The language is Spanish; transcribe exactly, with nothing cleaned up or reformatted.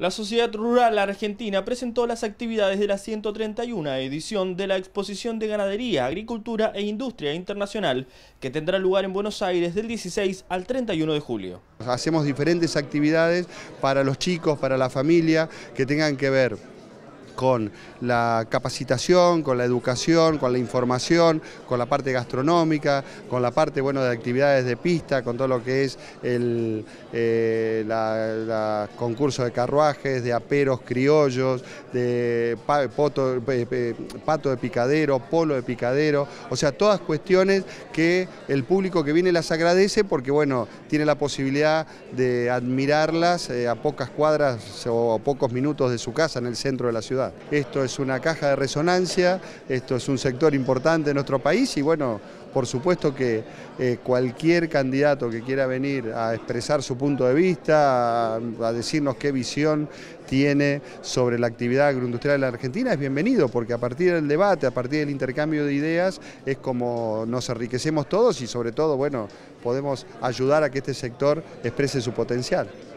La Sociedad Rural Argentina presentó las actividades de la ciento treinta y una edición de la Exposición de Ganadería, Agricultura e Industria Internacional, que tendrá lugar en Buenos Aires del dieciséis al treinta y uno de julio. Hacemos diferentes actividades para los chicos, para la familia, que tengan que ver con la capacitación, con la educación, con la información, con la parte gastronómica, con la parte bueno, de actividades de pista, con todo lo que es el eh, la, la concurso de carruajes, de aperos criollos, de pa, poto, eh, pato de picadero, polo de picadero, o sea, todas cuestiones que el público que viene las agradece porque bueno, tiene la posibilidad de admirarlas eh, a pocas cuadras o a pocos minutos de su casa en el centro de la ciudad. Esto es una caja de resonancia, esto es un sector importante de nuestro país y bueno, por supuesto que eh, cualquier candidato que quiera venir a expresar su punto de vista, a, a decirnos qué visión tiene sobre la actividad agroindustrial en la Argentina es bienvenido, porque a partir del debate, a partir del intercambio de ideas, es como nos enriquecemos todos y sobre todo, bueno, podemos ayudar a que este sector exprese su potencial.